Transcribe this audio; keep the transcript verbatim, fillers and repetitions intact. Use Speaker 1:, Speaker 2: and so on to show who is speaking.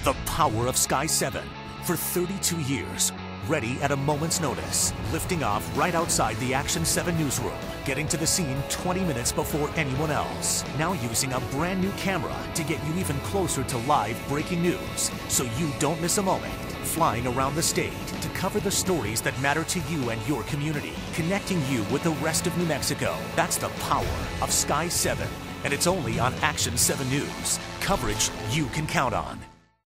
Speaker 1: The power of Sky seven. For thirty-two years, ready at a moment's notice, lifting off right outside the Action seven newsroom, getting to the scene twenty minutes before anyone else. Now using a brand new camera to get you even closer to live breaking news, so you don't miss a moment. Flying around the state to cover the stories that matter to you and your community, connecting you with the rest of New Mexico. That's the power of Sky seven, and it's only on Action seven News. Coverage you can count on.